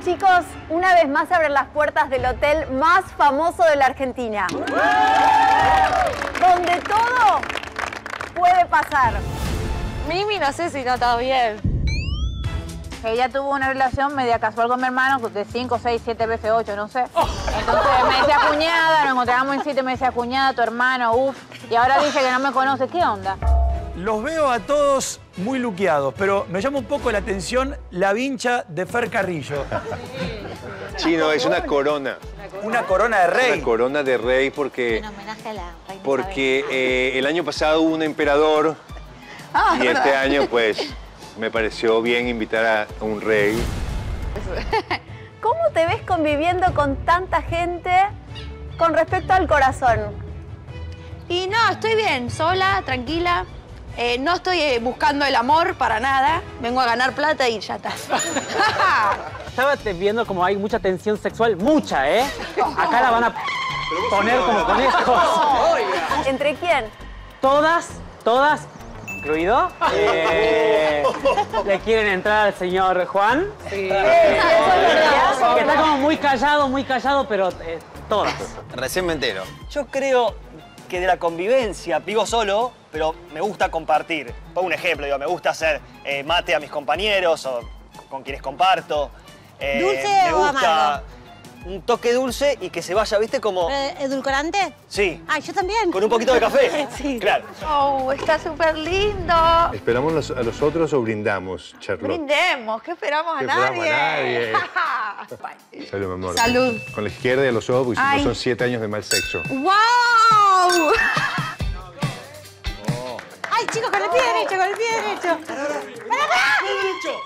Chicos, una vez más abren las puertas del hotel más famoso de la Argentina. Donde todo puede pasar. Mimi, no sé si no está bien. Ella tuvo una relación media casual con mi hermano de 5, 6, 7 veces 8, no sé. Entonces me decía cuñada, nos encontrábamos en sitio y me decía cuñada, tu hermano, uff. Y ahora dice que no me conoce. ¿Qué onda? Los veo a todos muy luqueados, pero me llama un poco la atención la vincha de Fer Carrillo. Chino, es una corona. Una corona de rey. Una corona de rey porque... En homenaje a la reina porque el año pasado hubo un emperador y este año, pues, me pareció bien invitar a un rey. ¿Cómo te ves conviviendo con tanta gente con respecto al corazón? Y no, estoy bien, sola, tranquila. No estoy buscando el amor para nada. Vengo a ganar plata y ya está. Estaba viendo como hay mucha tensión sexual, mucha, ¿eh? Acá la van a poner como conejos. ¿Entre quién? Todas, incluido, le quieren entrar al señor Juan. Sí. Que está como muy callado, pero todas. Recién me entero. Yo creo que de la convivencia, vivo solo, pero me gusta compartir. Pongo un ejemplo, digo, me gusta hacer mate a mis compañeros o con quienes comparto. ¿Dulce o amargo? Un toque dulce y que se vaya, ¿viste? Como... ¿Edulcorante? Sí. Ah, yo también. ¿Con un poquito de café? Sí. Claro. Oh, está súper lindo. ¿Esperamos a los otros o brindamos, Charlotte? Brindemos, ¿qué esperamos a ¿Qué nadie? esperamos a nadie? Salud, mi amor. Salud. Con la izquierda y a los ojos, porque si Ay. no son 7 años de mal sexo. ¡Wow! Ay, chicos, con el pie derecho, con el pie derecho. ¡Para acá! ¡Derecho!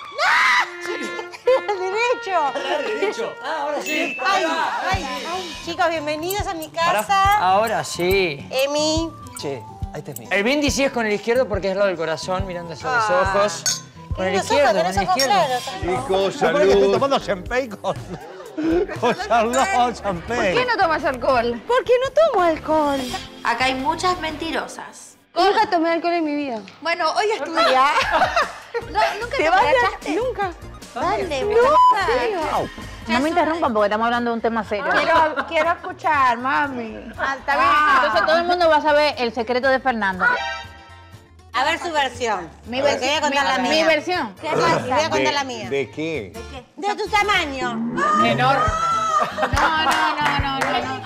¡No! ¡Derecho! Ah, ahora sí. Ay, chicos, bienvenidos a mi casa. Ahora sí. Emi. Che, ahí te es mío. El brindis sí es con el izquierdo porque es lo del corazón, mirando hacia los ojos. Con el izquierdo, con el izquierdo. Chicos, Estoy salud. tomando champagne con Charlotte champagne. ¿Por qué no tomas alcohol? ¿Por qué no tomo alcohol? Acá hay muchas mentirosas. Nunca tomé alcohol en mi vida. Bueno, hoy estudia. No, ¿nunca te emborrachaste? Nunca. Dale, No me interrumpan porque estamos hablando de un tema serio. Quiero escuchar, mami. Está bien. Entonces todo el mundo va a saber el secreto de Fernando. A ver su versión. Mi Porque voy a contar la mía. Mi versión. ¿Qué pasa? Voy a contar la mía. ¿De qué? De tu tamaño. Enorme. No.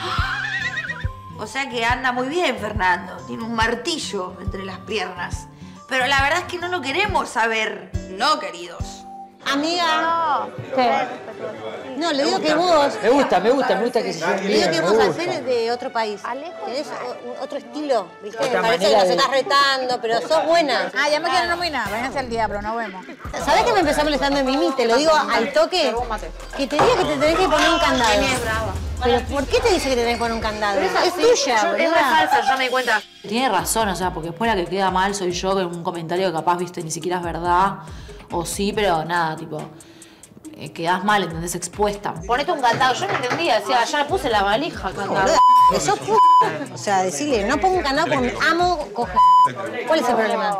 O sea que anda muy bien, Fernando. Tiene un martillo entre las piernas. Pero la verdad es que no lo queremos saber. No, queridos. Amiga. ¿Qué? No, le digo que vos. Me gusta que se Le digo bien, que me vos al gusta. ser de otro país. Tenés otro estilo, ¿viste? Otra Parece que manera nos de- estás retando, pero sos buena. Ah, ya me quieren nominar. Váyanse al diablo, nos vemos. ¿Sabés que me empezó molestando en Mimi? Te lo digo al toque. Que te diga que te tenés que poner un candado. Pero ¿por qué te dice que te tenés que poner un candado? Es tuya, boluda. ya me di cuenta. Tiene razón, o sea, porque después la que queda mal soy yo, con un comentario que capaz, viste, ni siquiera es verdad. O sí, pero nada, tipo, quedás mal, ¿entendés? Expuesta. Ponete un candado, yo no entendía, decía, ya le puse la valija al candado. Boluda, que sos p***. O sea, decirle, no pongo un candado porque amo coger. ¿Cuál es el problema?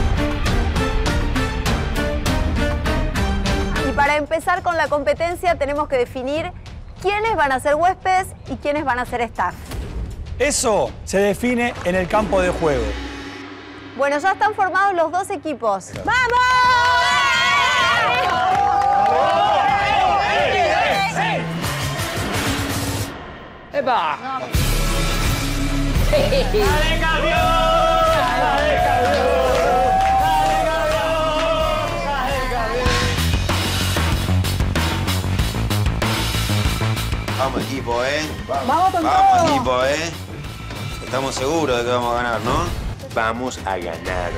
Y para empezar con la competencia tenemos que definir quiénes van a ser huéspedes y quiénes van a ser staff. Eso se define en el campo de juego. Bueno, ya están formados los dos equipos. ¡Vamos! ¡Epa! ¡Dale, campeón! Vamos equipo, Vamos con Vamos todo. equipo, Estamos seguros de que vamos a ganar, ¿no? Vamos a ganar.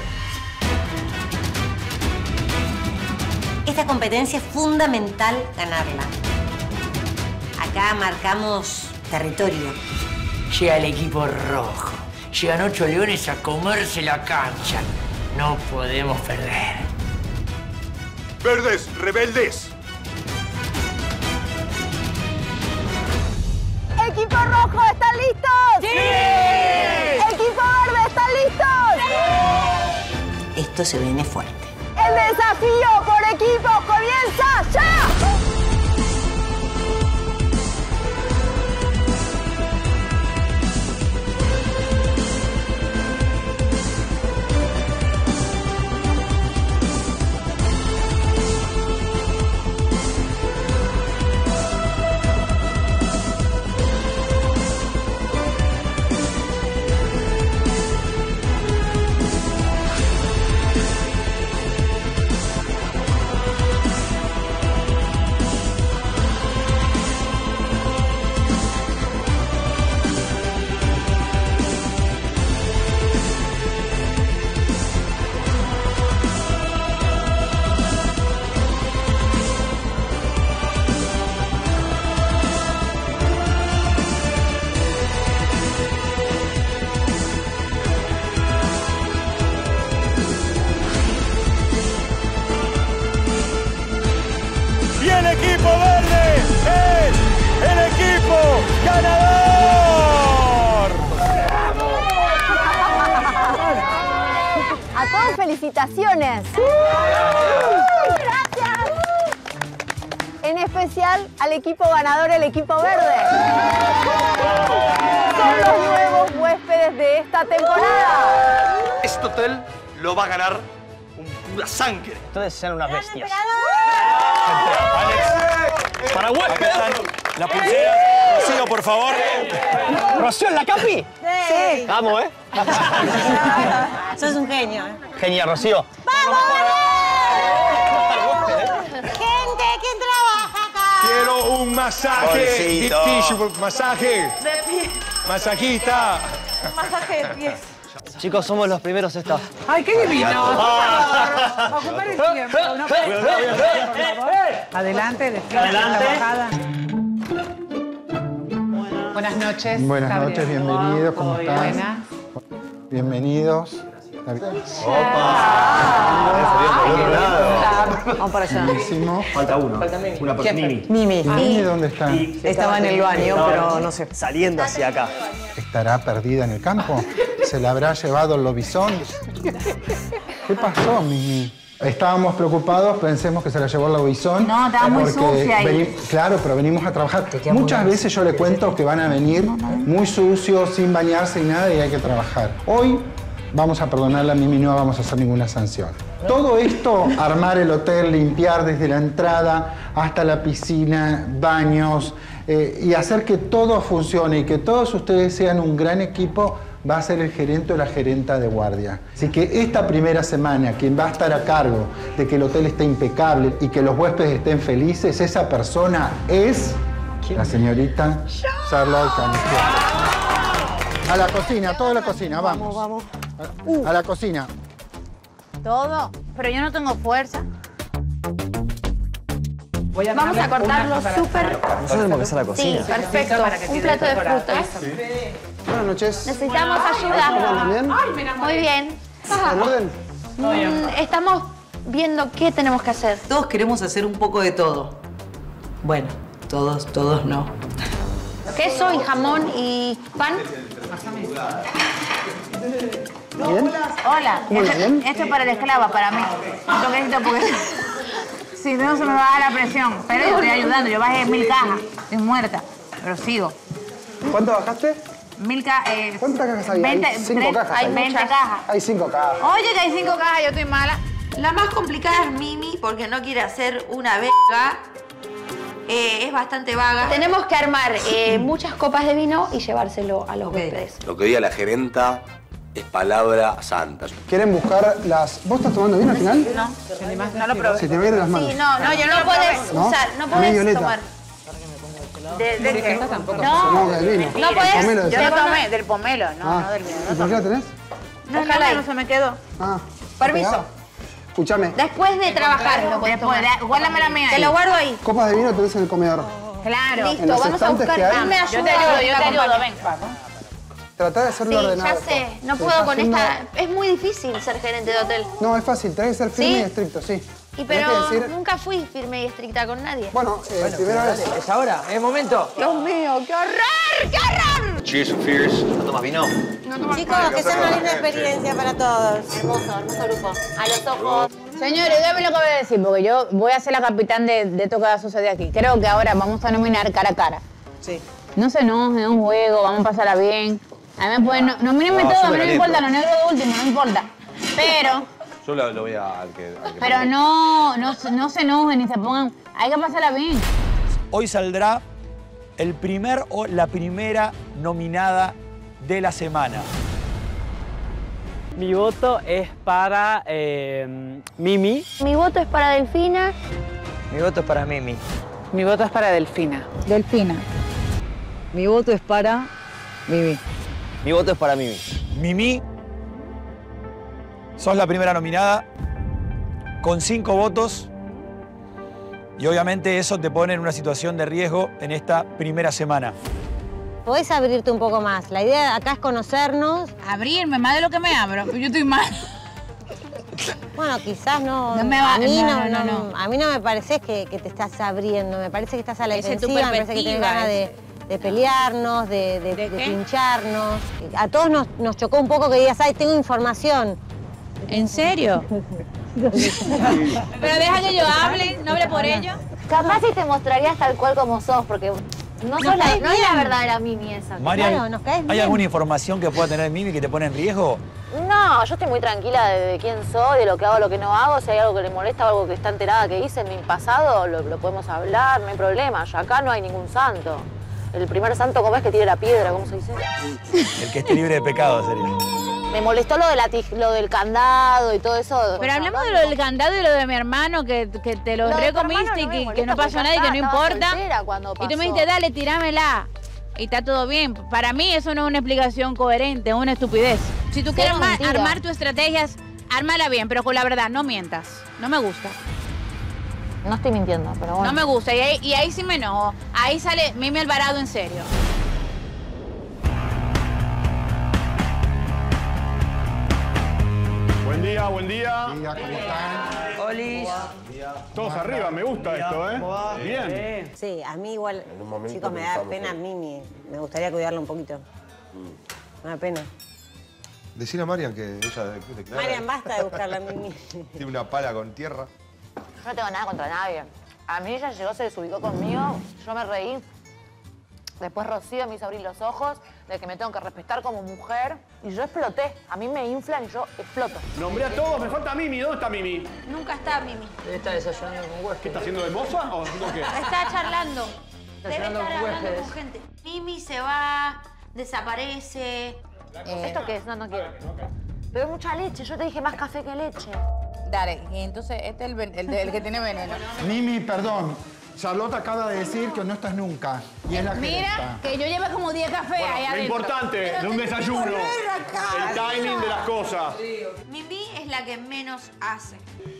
Esta competencia es fundamental ganarla. Acá marcamos territorio. Llega el equipo rojo. Llegan 8 leones a comerse la cancha. No podemos perder. ¡Verdes, rebeldes! ¡Equipo rojo, están listos! ¡Sí! ¡Equipo verde, están listos! ¡Sí! Esto se viene fuerte. El desafío por equipos comienza ya. A todos felicitaciones. Gracias. En especial al equipo ganador, el equipo verde. Son los nuevos huéspedes de esta temporada. Este hotel lo va a ganar un pura sangre. Ustedes sean unas bestias. Alex, para huéspedes. La pulsera. Rocío, por favor. ¿Rocío en la capi? Sí. Vamos, ¿eh? Sos un genio, ¿eh? Genial, Rocío. ¡Vamos! Gente, ¿quién trabaja acá? Quiero un masaje. Pobrecito. Deep tissue, masaje. Masajista. Masaje de pies. Chicos, somos los primeros estaff. ¡Ay, qué divino! Ocupar el tiempo. No, adelante, después la bajada. Buenas noches. Buenas Gabriel. noches, bienvenidos. ¿Cómo están? Buenas. Bienvenidos. Vamos para allá. Buenísimo. Falta uno. Una por Mimi. Mimi. Mimi, ¿dónde está? Estaba en el baño, pero no sé. Saliendo hacia acá. ¿Estará perdida en el campo? ¿Se la habrá llevado el lobizón? ¿Qué pasó, Mimi? Estábamos preocupados, pensemos que se la llevó el lobizón. No, estaba muy sucia ahí. Claro, pero venimos a trabajar. Muchas veces yo le cuento que van a venir muy sucios, sin bañarse y nada, y hay que trabajar. Hoy vamos a perdonarla a Mimi, no vamos a hacer ninguna sanción. Todo esto, armar el hotel, limpiar desde la entrada hasta la piscina, baños, y hacer que todo funcione y que todos ustedes sean un gran equipo, va a ser el gerente o la gerenta de guardia. Así que esta primera semana, quien va a estar a cargo de que el hotel esté impecable y que los huéspedes estén felices, esa persona es la señorita Charlotte Canigia. A la cocina, toda la cocina, vamos. Vamos. A la cocina. Todo, pero yo no tengo fuerza. Vamos a cortarlo súper. Nosotros tenemos que hacer la Sí, cocina. perfecto. Un plato de frutas. Buenas noches. Necesitamos ayuda. ¿Bien? Muy bien. ¿En orden? Estamos viendo qué tenemos que hacer. Todos queremos hacer un poco de todo. Bueno, todos no. Queso y jamón y pan. ¿Bien? Hola. Muy bien. Esto es para la esclava, para mí. Un toquecito porque si no se me va a dar la presión. Pero yo estoy ayudando. Yo bajé 1000 cajas. Estoy muerta. Pero sigo. ¿Cuánto bajaste? 1000 cajas. ¿Cuántas cajas hay? 20, Hay 5 cajas. Hay 20 cajas. Hay 5 cajas. Oye, que hay 5 cajas. Yo estoy mala. La más complicada es Mimi porque no quiere hacer una verga. Es bastante vaga. Tenemos que armar muchas copas de vino y llevárselo a los huéspedes. Lo que diga la gerenta es palabra santa. ¿Quieren buscar las...? ¿Vos estás tomando vino al final? No, no lo probé. Se te va a ir de las manos. Sí, no, yo no puedes ¿No? usar, no puedes Violeta. tomar. ¿De qué? No, del vino. No Del puedes. pomelo, Yo decís. lo tomé, del pomelo, no del vino. ¿Y por qué la tenés? No, se me quedó. Ah. Permiso. Escúchame. Después de trabajar lo puedes tomar. Guárdame la mía. Te lo guardo ahí. Copas de vino tenés en el comedor. Claro. Listo, En los vamos a estantes buscar. que hay. Ah, me ayuda. Yo te ayudo, ven. Tratá de hacerlo Sí, ordenado. ya sé. No Se puedo está con haciendo- esta. Es muy difícil ser gerente de hotel. No, es fácil. Tenés que ser firme ¿Sí? y estricto, sí. Y Tenés pero que decir... nunca fui firme y estricta con nadie. Bueno, primera vez. Es ahora, es momento. Dios mío, qué horror, qué horror. Cheers for fears. ¿No tomas vino? Chicos, que sea una linda experiencia para todos. Hermoso grupo. A los ojos. Señores, dígame lo que voy a decir, porque yo voy a ser la capitán de esto que va a suceder aquí. Creo que ahora vamos a nominar cara a cara. Sí. No se enojen, es un juego, vamos a pasarla bien. A mí me pueden... Nomínenme todo, a mí no me importa, lo negro de último, no me importa. Pero... Yo lo voy a... al que Pero no se enojen ni se pongan... Hay que pasarla bien. Hoy saldrá el primer o la primera nominada de la semana. Mi voto es para Mimi. Mi voto es para Delfina. Mi voto es para Mimi. Mi voto es para Delfina. Delfina. Mi voto es para Mimi. Mi voto es para Mimi. Mimi, sos la primera nominada con 5 votos y obviamente eso te pone en una situación de riesgo en esta primera semana. Podés abrirte un poco más. La idea acá es conocernos. Abrirme, más de lo que me abro. Yo estoy mal. Bueno, quizás no. No me va- a mí no. A mí no me parece que te estás abriendo. Me parece que estás a la Esa es tu defensiva. Me parece que tienes perspectiva, ganas de pelearnos, de qué? pincharnos. A todos nos chocó un poco que digas, ay, tengo información. ¿En serio? Pero deja que yo hable, no hable por ello. Capaz si te mostrarías tal cual como sos, porque no es la verdadera Mimi esa. Marian, ¿hay alguna información que pueda tener Mimi que te pone en riesgo? No, yo estoy muy tranquila de quién soy, de lo que hago, lo que no hago. Si hay algo que le molesta o algo que está enterada que hice en mi pasado, lo podemos hablar, no hay problema. Yo acá no hay ningún santo. El primer santo, ¿cómo es que tire la piedra? ¿Cómo se dice? El que esté libre de pecado sería. Me molestó lo del candado y todo eso. Pero hablemos de lo del candado y lo de mi hermano, que te lo recomiste y que no pasó nada y que no importa. Y tú me dijiste, dale, tirámela. Y está todo bien. Para mí eso no es una explicación coherente, es una estupidez. Si tú quieres armar tus estrategias, ármala bien, pero con la verdad, no mientas. No me gusta. No estoy mintiendo, pero bueno. No me gusta, y ahí sí me enojo. Ahí sale Mimi Alvarado en serio. Buen día, buen día. ¿Cómo están? Olis. Todos arriba, me gusta esto, ¿eh? Bien. Sí, a mí igual, chicos, me da pena Mimi. Me gustaría cuidarla un poquito. Me da pena. Decir a Marian que ella declara. Marian, basta de buscarla a Mimi. Tiene una pala con tierra. Yo no tengo nada contra nadie. A mí ella llegó, se desubicó conmigo, yo me reí. Después Rocío me hizo abrir los ojos de que me tengo que respetar como mujer. Y yo exploté. A mí me inflan y yo exploto. Nombré a todos, me falta Mimi. ¿Dónde está Mimi? Nunca está Mimi. Debe estar desayunando con huéspedes. ¿Qué está haciendo de moza o haciendo qué? Está charlando. Debe estar hablando con gente. Mimi se va, desaparece. ¿Esto qué es? No quiero. Pero hay mucha leche. Yo te dije más café que leche. Dale, y entonces este es el que tiene veneno. Mimi, perdón. Charlotte acaba de decir que no estás nunca. Y es la Mira, que yo llevo como 10 cafés ahí Lo adentro. importante de un desayuno, el timing de las cosas. Mimi es la que menos hace.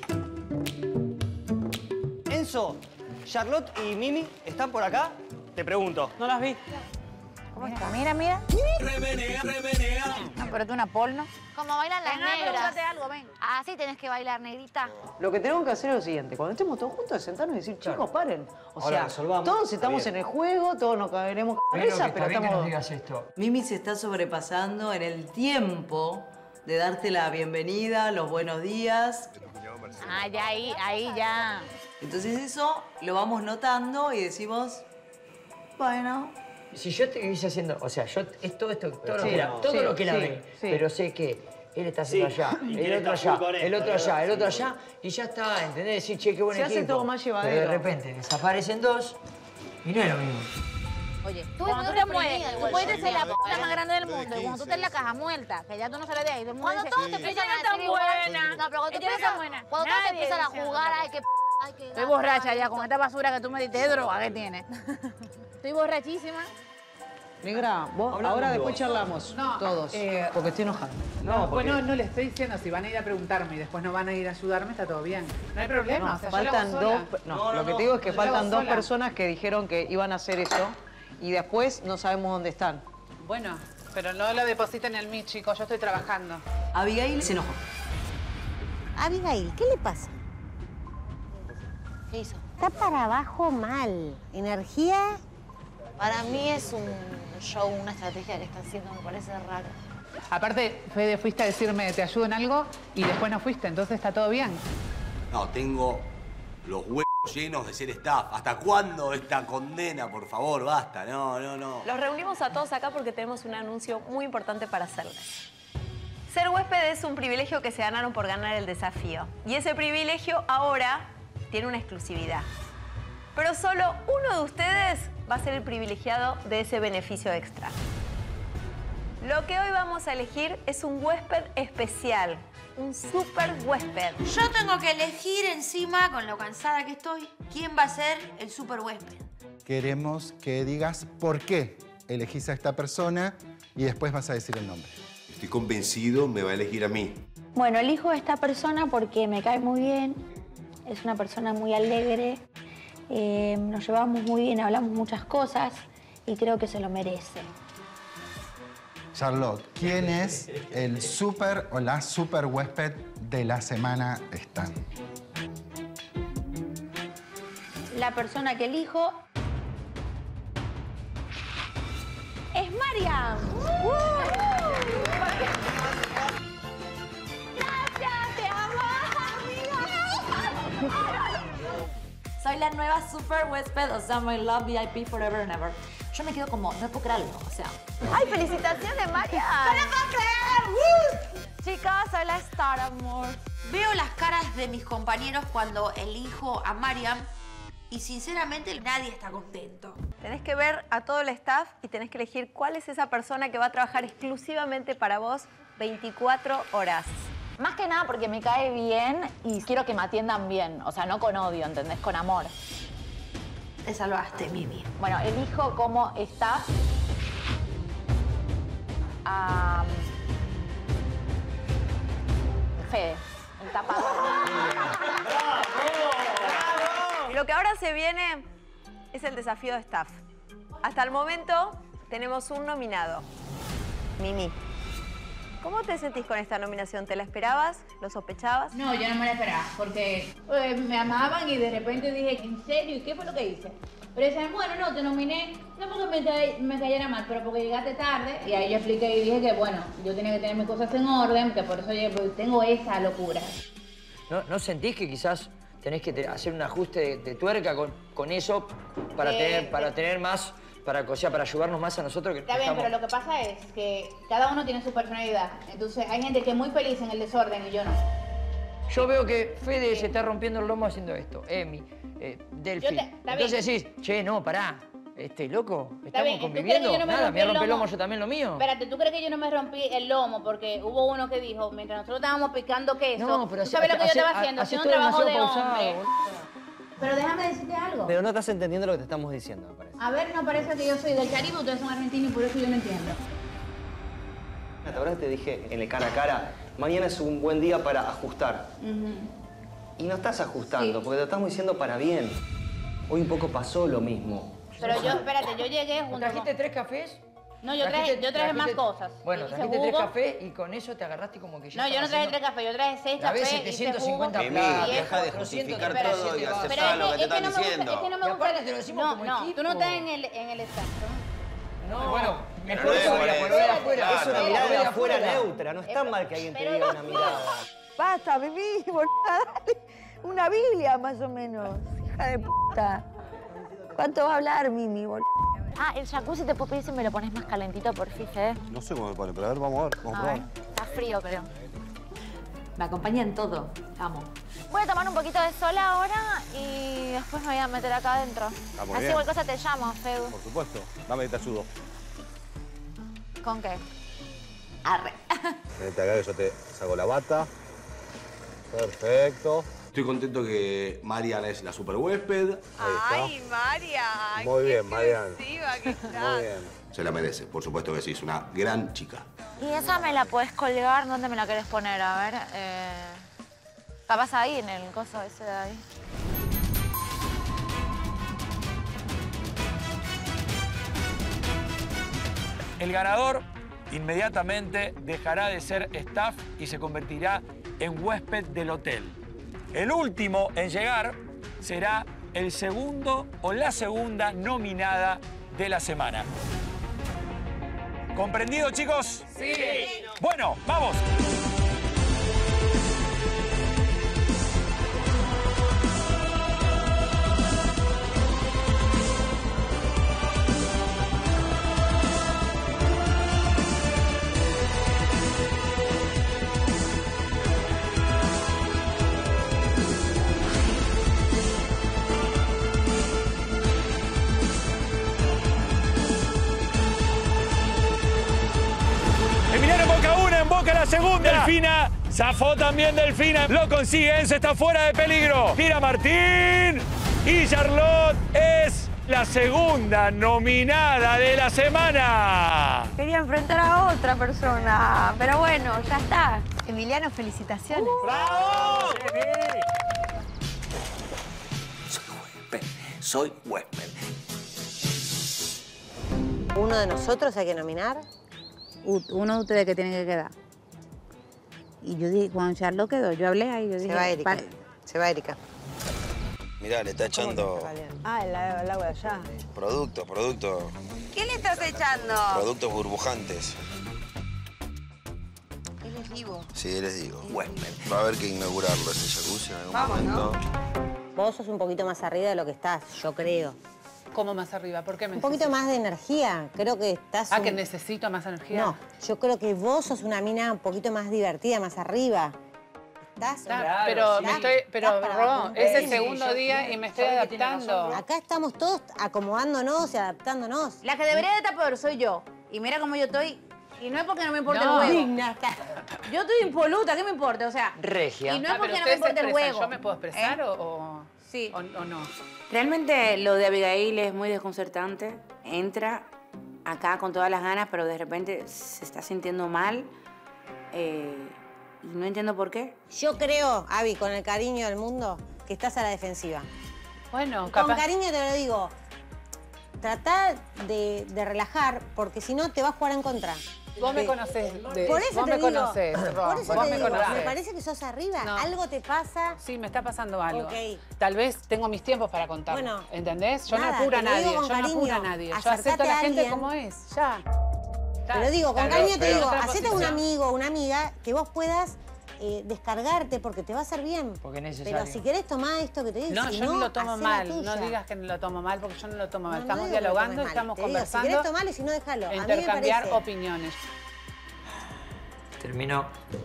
Enzo, Charlotte y Mimi están por acá. Te pregunto. No las vi. ¿Cómo está? Mira. Remenea. No, pero tú una porno. Como bailan las negras. Pregúntate algo, ven. Así tenés que bailar, negrita. Lo que tenemos que hacer es lo siguiente. Cuando estemos todos juntos, sentarnos y decir, chicos, paren. O Ahora sea, resolvamos. todos estamos Está en el juego, todos nos caeremos cabeza, pero estamos... esto. Mimi se está sobrepasando en el tiempo de darte la bienvenida, los buenos días. Ah, ya ahí ya. Entonces eso lo vamos notando y decimos, bueno... Si yo estuviese haciendo, o sea, yo todo lo que la ve, sí. pero sé que él está haciendo allá, el otro allá, el otro allá, y ya está, ¿entendés? Decir, che, qué buen Se hace equipo. todo más llevadero. Pero de repente desaparecen dos y no es lo mismo. Oye, cuando tú te mueres, tú puedes ser la puta más grande del mundo. Y cuando tú estás en la caja muerta, que ya tú no sales de ahí, todo el mundo dice, todos te empiezan a tan decir igual. buena. No, pero cuando Ella no es tan buena. Cuando todos te Nadie empiezan a dice jugar, nada. hay que... Estoy borracha ya, con esta basura que tú me diste de droga que tienes. Estoy borrachísima. Negra, vos Hablando ahora de después vos. charlamos, todos, porque estoy enojada. No, pues no le estoy diciendo, si van a ir a preguntarme y después no van a ir a ayudarme, está todo bien. No hay problema, o sea, Faltan yo lo hago dos... sola. No, lo que te digo es que Yo lo hago faltan dos sola. personas que dijeron que iban a hacer eso y después no sabemos dónde están. Bueno, pero no lo depositen en mí, chicos, yo estoy trabajando. Abigail se enojó. Abigail, ¿qué le pasa? ¿Qué hizo? Está para abajo mal. Energía. Para mí es un show, una estrategia que está haciendo, me parece raro. Aparte, Fede, fuiste a decirme, ¿te ayudo en algo? Y después no fuiste, entonces está todo bien. No, tengo los huevos llenos de ser staff. ¿Hasta cuándo esta condena? Por favor, basta. No. Los reunimos a todos acá porque tenemos un anuncio muy importante para hacerles. Ser huésped es un privilegio que se ganaron por ganar el desafío. Y ese privilegio ahora tiene una exclusividad. Pero solo uno de ustedes va a ser el privilegiado de ese beneficio extra. Lo que hoy vamos a elegir es un huésped especial, un super huésped. Yo tengo que elegir encima, con lo cansada que estoy, quién va a ser el super huésped. Queremos que digas por qué elegís a esta persona y después vas a decir el nombre. Estoy convencido, me va a elegir a mí. Bueno, elijo a esta persona porque me cae muy bien, es una persona muy alegre, nos llevamos muy bien, hablamos muchas cosas y creo que se lo merece. Charlotte, ¿quién es el super o la super huésped de la semana esta? La persona que elijo es Mariam. ¡Gracias! Soy la nueva super huésped, o sea, my love VIP forever and ever. Yo me quedo como, no puedo creerlo, o sea. ¡Ay, felicitaciones, Marian! ¡No lo puedo creer! Chicas, soy la star, amor. Veo las caras de mis compañeros cuando elijo a Marian y sinceramente nadie está contento. Tenés que ver a todo el staff y tenés que elegir cuál es esa persona que va a trabajar exclusivamente para vos 24 horas. Más que nada porque me cae bien y quiero que me atiendan bien. O sea, no con odio, ¿entendés? Con amor. Te salvaste, Mimi. Bueno, elijo como staff a Fede, el tapador. Y lo que ahora se viene es el desafío de staff. Hasta el momento tenemos un nominado, Mimi. ¿Cómo te sentís con esta nominación? ¿Te la esperabas? ¿Lo sospechabas? No, yo no me la esperaba, porque me amaban y de repente dije, ¿en serio? ¿Y qué fue lo que hice? Pero decían, bueno, no, te nominé, no porque me cayera mal, pero porque llegaste tarde. Y ahí yo expliqué y dije que, bueno, yo tenía que tener mis cosas en orden, que por eso yo tengo esa locura. ¿No sentís que quizás tenés que hacer un ajuste de tuerca con eso para tener más... Para ayudarnos más a nosotros que está bien, pero lo que pasa es que cada uno tiene su personalidad. Entonces hay gente que es muy feliz en el desorden y yo no. Yo veo que Fede se está rompiendo el lomo haciendo esto. Emi, Delphi. Entonces decís, che, no, pará. Loco, estamos conviviendo. Nada, me rompe el lomo yo también lo mío. Espérate, ¿tú crees que yo no me rompí el lomo? Porque hubo uno que dijo, mientras nosotros estábamos picando queso, no, pero ¿tú sabes lo que yo estaba haciendo? Haciendo un trabajo de hombre. Pero déjame decirte algo. Pero no estás entendiendo lo que te estamos diciendo, me parece. A ver, no parece que yo soy del Caribe, ustedes son argentinos y por eso yo no entiendo. ¿Te acuerdas que te dije en el cara a cara, mañana es un buen día para ajustar? Y no estás ajustando, porque te estamos diciendo para bien. Hoy un poco pasó lo mismo. Pero yo, espérate, yo llegué junto ¿Trajiste 3 cafés? No, yo traje más cosas. Bueno, trajiste 3 cafés y con eso te agarraste como que ya. No, yo no traje 3 cafés, yo traje 6 cafés. 750 Mimi, deja de justificar todo y aceptar lo que te están diciendo. Es que no me gusta. Te lo decimos como equipo. Tú no estás en el staff. No, bueno, mejor todavía, por ver afuera. Es una mirada de afuera neutra, no es tan mal que alguien te diga una mirada. Basta, Mimi, boluda, dale. Una Biblia, más o menos. Hija de puta. ¿Cuánto va a hablar, Mimi, boluda? Ah, el jacuzzi te puedo pedir si me lo pones más calentito, por fin, ¿eh? No sé cómo me pone, pero a ver, vamos a ver. Vamos a probar. Está frío, creo. Me acompaña en todo. Amo. Voy a tomar un poquito de sol ahora y después me voy a meter acá adentro. Muy así bien. igual cosa te llamo, Fedu. Por supuesto. Dame que te ayudo. ¿Con qué? Arre. Vete acá que yo te saco la bata. Perfecto. Estoy contento que Marian es la super huésped. Ay, Marian. Muy bien, Marian. Que estás. Muy bien. Se la merece, por supuesto que sí, es una gran chica. ¿Y esa me la puedes colgar? ¿Dónde me la querés poner? A ver. Capaz ahí, en el coso ese de ahí. El ganador inmediatamente dejará de ser staff y se convertirá en huésped del hotel. El último en llegar será el segundo o la segunda nominada de la semana. ¿Comprendido, chicos? Sí. Bueno, vamos. Emiliano Boca una, en Boca la segunda. Delfina, zafó también Delfina. Lo consigue, Enzo está fuera de peligro. Tira Martín. Y Charlotte es la segunda nominada de la semana. Quería enfrentar a otra persona, pero bueno, ya está. Emiliano, felicitaciones. ¡Bravo! Soy huésped. ¿Uno de nosotros hay que nominar? Uno de ustedes que tiene que quedar. Y yo dije, cuando Charlotte quedó, yo hablé ahí, yo dije... Se va Erika. Se va Erika. Mirá, le está echando Ah, el agua de allá. producto. ¿Qué le estás echando? Productos burbujantes. Él es vivo. Sí, les digo. Huésped. Va a haber que inaugurarlo ese jacuzzi en algún Vamos, momento. vos sos un poquito más arriba de lo que estás, yo creo. ¿Cómo más arriba? ¿Por qué me Un poquito más de energía. Creo que estás... ¿que necesito más energía? No, yo creo que vos sos una mina un poquito más divertida, más arriba. ¿Estás? Claro, pero Ro, es el segundo día y me estoy adaptando. Acá estamos todos acomodándonos y adaptándonos. La que debería de estar peor soy yo. Y mira cómo yo estoy. Y no es porque no me importe el huevo. Digna. Yo estoy impoluta, ¿qué me importa? O sea, regia. Y no es porque pero no me importe el huevo. ¿Yo me puedo expresar sí. o no? Realmente lo de Abigail es muy desconcertante. Entra acá con todas las ganas, pero de repente se está sintiendo mal. Y no entiendo por qué. Yo creo, Abby, con el cariño del mundo, que estás a la defensiva. Bueno, Con cariño te lo digo. Trata de relajar, porque si no te va a jugar en contra. Vos me conocés. Por eso vos te me digo. conocés, Ro. Por eso vos te me digo. conocés. Me parece que sos arriba. No. Algo te pasa. Sí, me está pasando algo. Ok. Tal vez tengo mis tiempos para contarlo. Bueno, ¿entendés? Yo nada, no apuro a te lo nadie. digo con Yo no apuro a cariño. nadie. Yo Acercate acepto a la a gente alguien. como es. Ya. Te lo digo, con cariño te digo, otra hacete un posición. amigo o una amiga que vos puedas descargarte porque te va a hacer bien. Porque es necesario. Pero si querés tomar esto que te digo, No, si yo no lo tomo hacé la mal. tuya. No digas que no lo tomo mal, porque yo no lo tomo mal. No, Estamos no digo que lo dialogando, tomes mal. estamos Te digo, conversando. si querés tomarlo y si no, déjalo. A mí me Intercambiar parece. opiniones. Terminó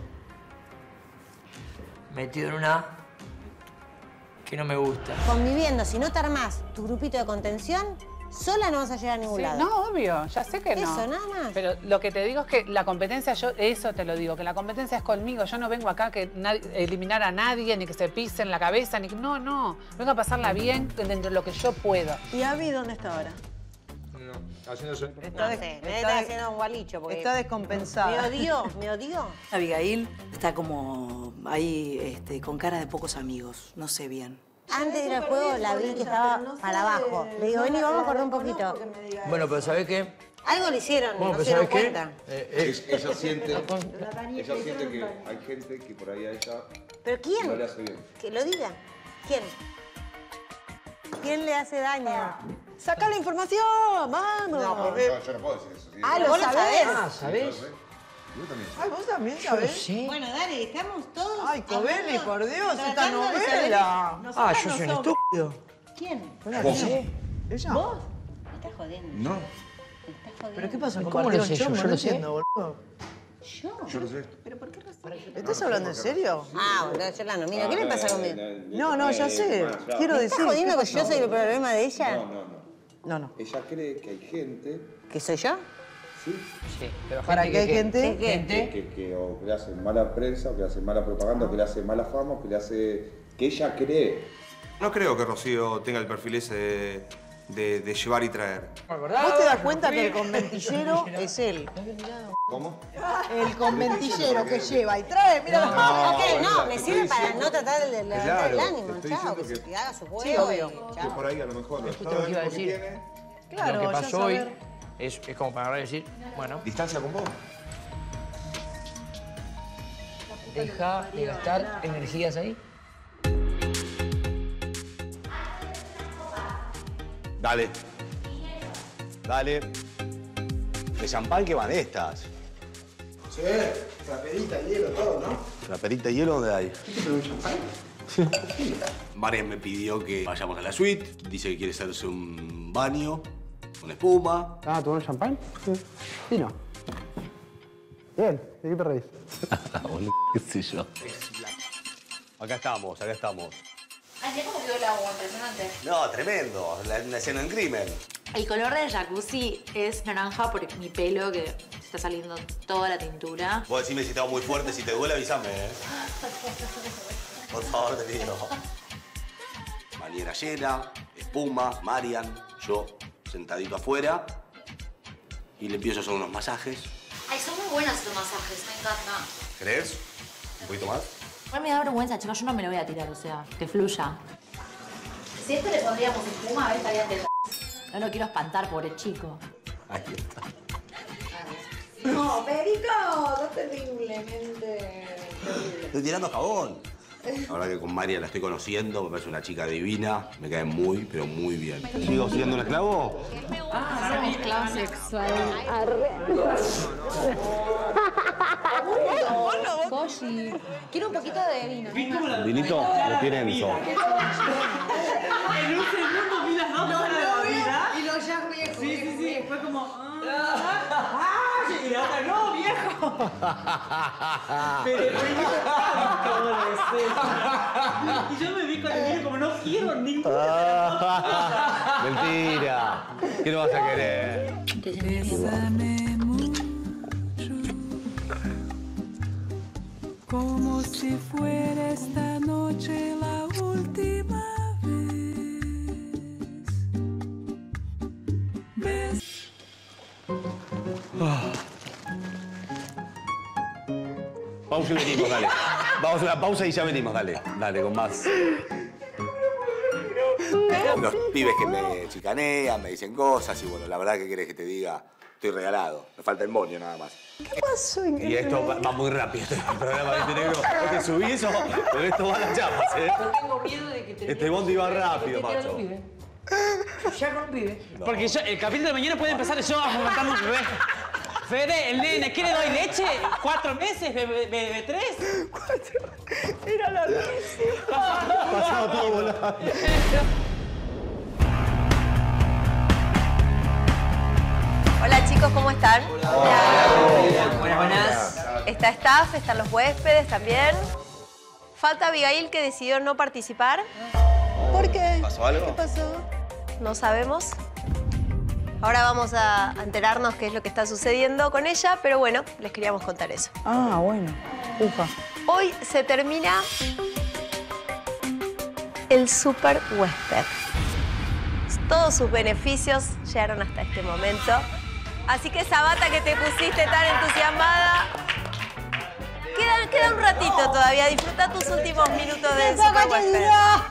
metido en una que no me gusta. Conviviendo, si no te armás tu grupito de contención, sola no vas a llegar a ningún Sí, lado. no, obvio, ya sé que no. Eso, nada más. Pero lo que te digo es que la competencia, eso te lo digo, que la competencia es conmigo. Yo no vengo acá que eliminar a nadie, ni que se pise en la cabeza, ni que... No. Vengo a pasarla bien dentro de lo que yo puedo. ¿Y Abby dónde está ahora? No, haciéndose. No sé, me está haciendo un gualicho porque... Está descompensada. Me odió. Abigail está como ahí con cara de pocos amigos, no sé bien. Antes de ir al juego la vi que estaba para abajo. Le digo, vení, vamos a correr un poquito. Bueno, pero ¿sabés qué? Algo le hicieron, Bueno, no pero se dieron ¿sabés qué? cuenta. Ella siente que hay gente que por ahí a ella ¿Pero quién? no le hace bien. Que lo diga. ¿Quién? ¿Quién le hace daño? ¡Saca la información! ¡Vamos! No, yo no puedo decir eso. ¿Sí? Ah, ¿lo ¿Vos lo sabés? sabés? Ah, ¿sabés? Yo también sé. Ay, ¿vos también Yo sabés? sí. Bueno, dale, estamos todos... Ay, Covelli, por Dios, esta tratando de saber- novela. Ah, yo soy un estúpido. ¿Quién? ¿Vos? ¿Ella? ¿Vos? Me estás jodiendo. No, Me estás jodiendo. ¿Pero qué pasa? ¿Cómo lo sé yo? Chombo? Yo No lo sé. entiendo, boludo. yo lo sé. ¿Pero por qué razón? ¿Estás hablando en serio? Ah, boludo, yo la nomino. ¿Qué le pasa conmigo? No, ya sé. Quiero ¿Me decir. estás jodiendo ¿qué que yo pasó? soy el problema de ella? No. Ella cree que hay gente, ¿Que soy yo? ¿sí? Sí, pero ¿Para qué hay gente? Que o que le hace mala prensa, o que le hace mala propaganda, o que le hace mala fama, o que le hace... que ella cree. No creo que Rocío tenga el perfil ese de llevar y traer. ¿Vos te das cuenta que el conventillero es él? ¿Cómo? El conventillero que lleva y trae, mira. Ok, no, me sirve para no tratar de levantar el Claro, ánimo, te estoy chao, diciendo que haga su juego. Sí, obvio. y Que chao. por ahí a lo mejor lo Es justo lo que iba a decir. tiene. Claro, lo que ya pasó hoy saber. es como para ahora decir, bueno, ¿Distancia con vos? deja de gastar energías ahí. Dale. Dale. De champán que van estas. Sí, raperita, hielo, todo, ¿no? ¿La perita de hielo dónde hay? ¿Pero un champán? Marian me pidió que vayamos a la suite. Dice que quiere hacerse un baño con espuma. Ah, ¿tomar champán? Sí. Vino. Bien, ¿de qué te reís? Boludo, qué sé yo. Acá estamos, acá estamos. Ay, ¿cómo quedó el agua? Impresionante. No, tremendo. Una escena en crimen. El color del jacuzzi es naranja por mi pelo, que está saliendo toda la tintura. Vos decime si estaba muy fuerte, si te duele, avísame, ¿eh? Por favor, te pido. Bañera llena, espuma, Marian, yo sentadito afuera. Y le empiezo a hacer unos masajes. Ay, son muy buenos estos masajes, me encanta. ¿Crees? ¿Un poquito más? Igual me da vergüenza, chicos, yo no me lo voy a tirar, o sea, que fluya. Si esto le pondríamos espuma, a ver, estaría de... No lo quiero espantar, pobre chico. Ahí está. No, Perico, no terriblemente. Estoy tirando jabón. Ahora que con María la estoy conociendo, me parece una chica divina, me cae muy, pero muy bien. ¿Sigo siendo un esclavo? Ah, un esclavo sexual. Cosi. Quiero un poquito de vino. ¿Vinito? ¿Lo tienen eso? En un segundo vi las dos caras de la vida. Y lo ya viejo. Sí. Fue como... Y la otra, no, viejo. Pero y yo me vi con el vino como no quiero ninguna. Mentira. ¿Qué no vas a querer? Como si fuera esta noche la última vez. Pausa y venimos, dale. Vamos a una pausa y ya venimos, dale. Dale, con más. Los pibes que me chicanean, me dicen cosas y bueno, la verdad que querés que te diga, estoy regalado. Me falta el moño nada más. ¿Qué pasó? Y esto va muy rápido, el programa de negro. No te subí eso, porque esto va a las llamas, ¿eh? Yo tengo miedo de que te... Este bondi va rápido, macho. Ya con un pibe. No. Porque yo, el capítulo de mañana puede empezar yo a amamantar un bebé. Fede, el nene, ¿qué le doy leche? ¿4 meses? ¿Bebé 3? 4. Era larguísimo. Pasaba todo volando. Hola chicos, ¿cómo están? Buenas, buenas. Está staff, están los huéspedes también. Falta Abigail, que decidió no participar. ¿Por qué? ¿Pasó algo? ¿Qué pasó? No sabemos. Ahora vamos a enterarnos qué es lo que está sucediendo con ella, pero bueno, les queríamos contar eso. Ah, bueno. Ufa. Hoy se termina el super huésped. Todos sus beneficios llegaron hasta este momento. Así que esa bata que te pusiste tan entusiasmada, queda un ratito todavía. Disfruta tus últimos minutos del super huésped.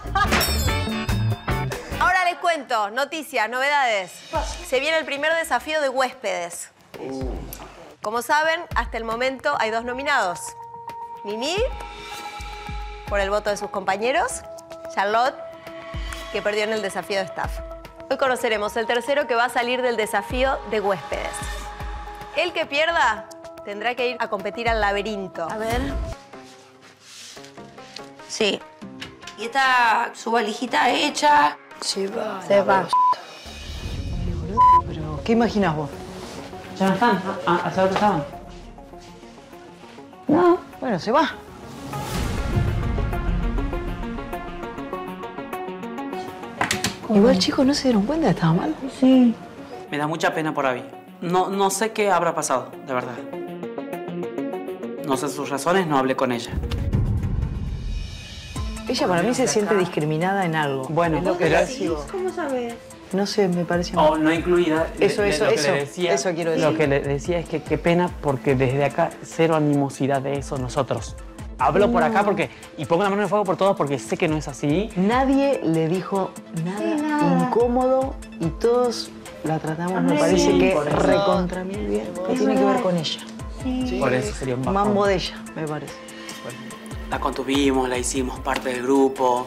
Ahora les cuento, noticias, novedades. Se viene el primer desafío de huéspedes. Como saben, hasta el momento hay 2 nominados. Mimi, por el voto de sus compañeros. Charlotte, que perdió en el desafío de staff. Hoy conoceremos el tercero que va a salir del desafío de huéspedes. El que pierda tendrá que ir a competir al laberinto. A ver. Sí. Y está su valijita hecha. Se va. Pero, ¿qué imaginas vos? ¿Ya no están? ¿Hace rato estaban? No. Bueno, se va. Igual, chicos, ¿no se dieron cuenta que estaba mal? Sí. Me da mucha pena por Abby. No sé qué habrá pasado, de verdad. No sé sus razones, no hablé con ella. Ella para mí se siente discriminada en algo. Bueno, es lo que percibo. ¿Cómo sabes? No sé, me parece... Oh, no incluida. Eso quiero decir. Lo que le decía es que qué pena porque desde acá cero animosidad de eso nosotros. Hablo por acá porque... Y pongo la mano en el fuego por todos porque sé que no es así. Nadie le dijo nada incómodo y todos la tratamos, me parece que recontra mil bien. ¿Qué tiene que ver con ella? Sí. Por eso sería un bajón. Mambo de ella, me parece. La contuvimos, la hicimos parte del grupo.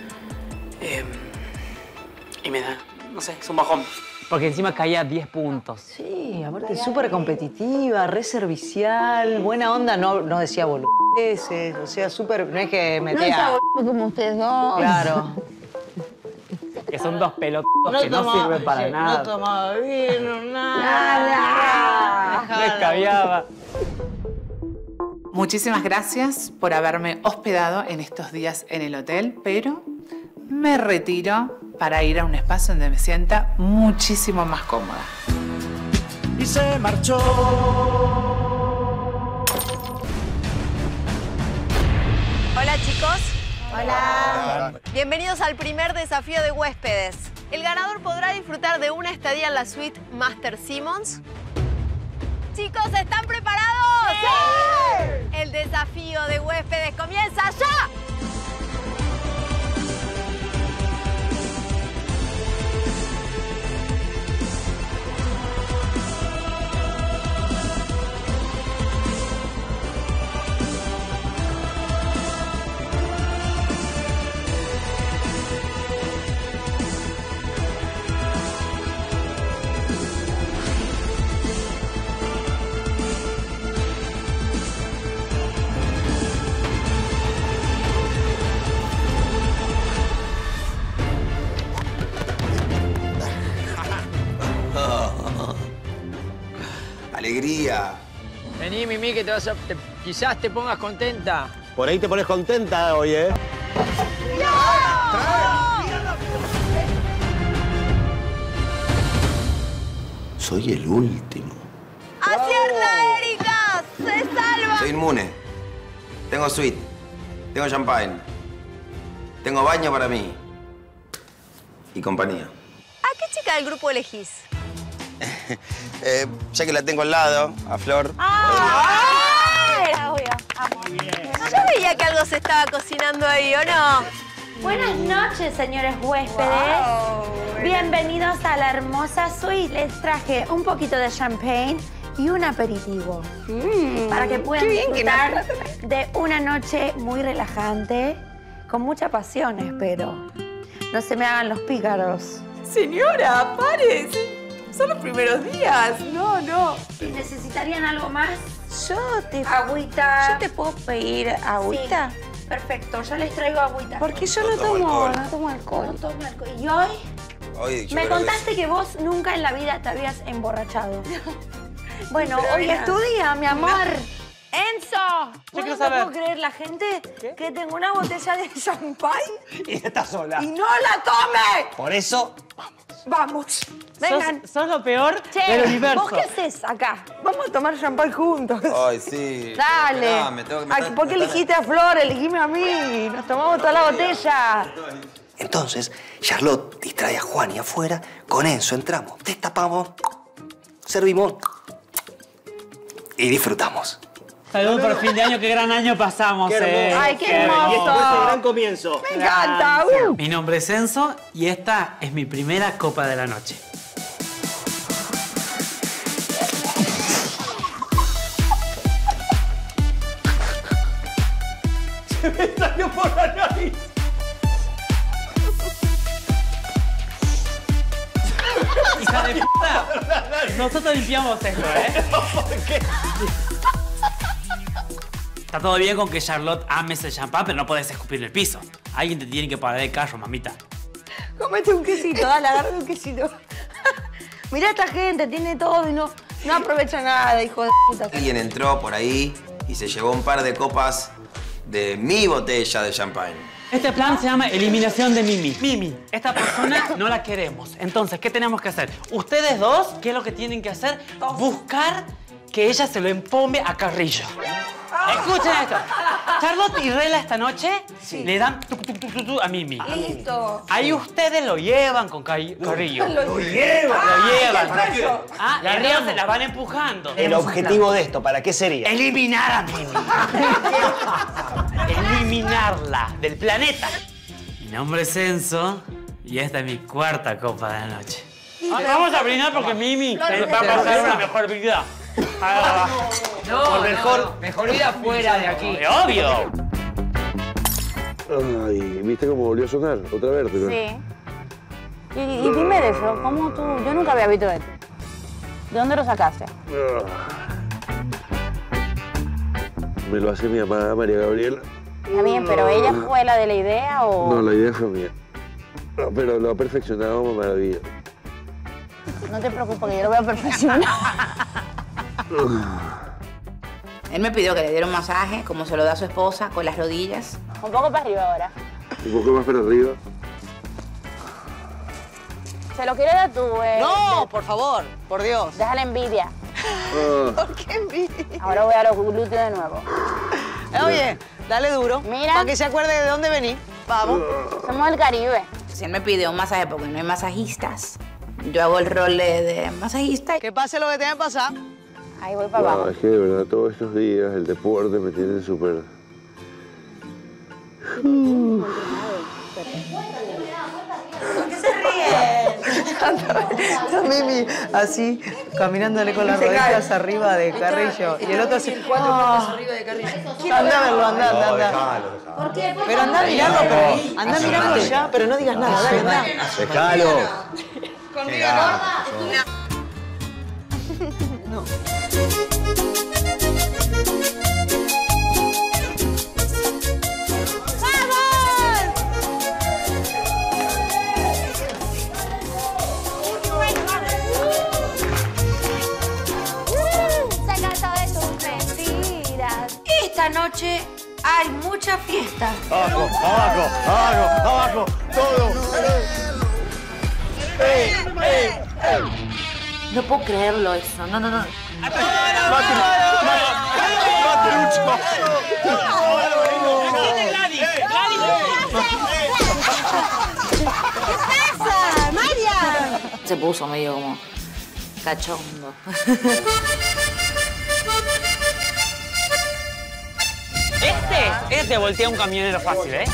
Y me da... No sé, es un bajón. Porque encima caía 10 puntos. Sí, aparte es súper competitiva, re servicial, buena onda, no decía boludeces, o sea, súper... No es que metía... No está como ustedes dos. Claro. Que son 2 pelotudos que no sirven para nada. No tomaba vino, nada. Me escabiaba. Muchísimas gracias por haberme hospedado en estos días en el hotel, pero me retiro para ir a un espacio donde me sienta muchísimo más cómoda. Y se marchó. Hola chicos. Hola. Bienvenidos al primer desafío de huéspedes. El ganador podrá disfrutar de una estadía en la suite Master Simmons. Chicos, ¿están preparados? ¡Sí! El desafío de huéspedes comienza ya. Vení, Mimi, que quizás te pongas contenta. Por ahí te pones contenta hoy, ¿eh? Soy el último. ¡Acierta, Erika! ¡Se salva! Soy inmune. Tengo suite. Tengo champagne. Tengo baño para mí. Y compañía. ¿A qué chica del grupo elegís? Ya que la tengo al lado, a Flor. Era obvio. Yo veía que algo se estaba cocinando ahí, ¿o no? Buenas noches, señores huéspedes. Bienvenidos a la hermosa suite. Les traje un poquito de champagne y un aperitivo. Para que puedan disfrutar de una noche muy relajante, con mucha pasión, espero. No se me hagan los pícaros. Señora, pare. Son los primeros días. No, no. ¿Necesitarían algo más? Agüita. ¿Yo te puedo pedir agüita? Sí. Perfecto, ya les traigo agüita. Porque yo no tomo alcohol. No tomo alcohol. ¿Y hoy? Me contaste que vos nunca en la vida te habías emborrachado. Bueno, hoy es tu día, mi amor. ¡Enzo! Yo no puedo creer la gente que tengo una botella de champagne Y está sola. y no la tome. Por eso, Vamos. Vengan. Sos lo peor Che, del universo. ¿vos qué haces acá? Vamos a tomar champán juntos. Ay, sí. Dale. ¿Por qué elegiste a Flor? Elegime a mí. Nos tomamos toda la botella. Entonces, Charlotte distrae a Juan y afuera. Con Enzo entramos, destapamos, servimos y disfrutamos. Salud por fin de año, qué gran año pasamos, Ay, qué hermoso. Y este fue el gran comienzo. Me encanta. Mi nombre es Enzo y esta es mi primera copa de la noche. Se me salió por la nariz. ¡Hija de puta! Nosotros limpiamos esto, ¿Por qué? Está todo bien con que Charlotte ame ese champán, pero no podés escupir en el piso. Alguien te tiene que parar el carro, mamita. Cómete un quesito, dale, agarra un quesito. Mirá esta gente, tiene todo y no aprovecha nada, hijo de puta. Alguien entró por ahí y se llevó un par de copas de mi botella de champagne. Este plan se llama eliminación de Mimi. Mimi, esta persona no la queremos. Entonces, ¿qué tenemos que hacer? Ustedes dos, ¿qué es lo que tienen que hacer? Buscar que ella se lo empombe a Carrillo. Escuchen esto. Charlotte y Rela esta noche le dan a Mimi. Listo. Ahí ustedes lo llevan con Carrillo. Lo llevan. ¿Para qué? Y arriba se la van empujando. El objetivo de esto, ¿para qué sería? Eliminar a Mimi. Eliminarla del planeta. Mi nombre es Enzo y esta es mi cuarta copa de la noche. Vamos a brindar porque Mimi va a pasar una mejor vida. No, mejor vida fuera de aquí. ¡Obvio! Ay, ¿viste cómo volvió a sonar? Otra vez, pero... Sí. Y dime de eso, ¿cómo tú? Yo nunca había visto esto. ¿De dónde lo sacaste? Me lo hace mi mamá, María Gabriela. Está bien, pero ¿ella fue la de la idea o...? No, la idea fue mía. No, pero lo ha perfeccionado a maravilla. No te preocupes, que yo lo voy a perfeccionar. Él me pidió que le diera un masaje, como se lo da a su esposa, con las rodillas. Un poco para arriba ahora. Un poco más para arriba. ¿Se lo quieres dar tú, No, por favor, por Dios. Deja la envidia. ¿Por qué envidia? Ahora voy a los glúteos de nuevo. Oye, dale duro. Mira. Para que se acuerde de dónde venís. Vamos. Somos del Caribe. Si él me pide un masaje porque no hay masajistas, yo hago el rol de masajista. Que pase lo que tenga que pasar. Ahí voy para abajo. No, es que de verdad todos estos días el deporte me tiene súper... ¿Por qué se ríen? Está Mimi así, caminándole con las rodillas arriba de Carrillo. Y el otro así... Cuatro patas arriba de Carrillo. Anda a verlo, anda. ¿Por qué? Pero anda a mirarlo, pero anda mirando ya, pero no digas nada, dale, anda. Dejalo. Conmigo no. No. Se trata de sufrir. mucha fiesta. Abajo, abajo, abajo, abajo, todo. No puedo creerlo eso. No, no, no. ¿Qué pasa, María? Se puso medio como cachondo. Este te voltea un camionero fácil, ¿eh?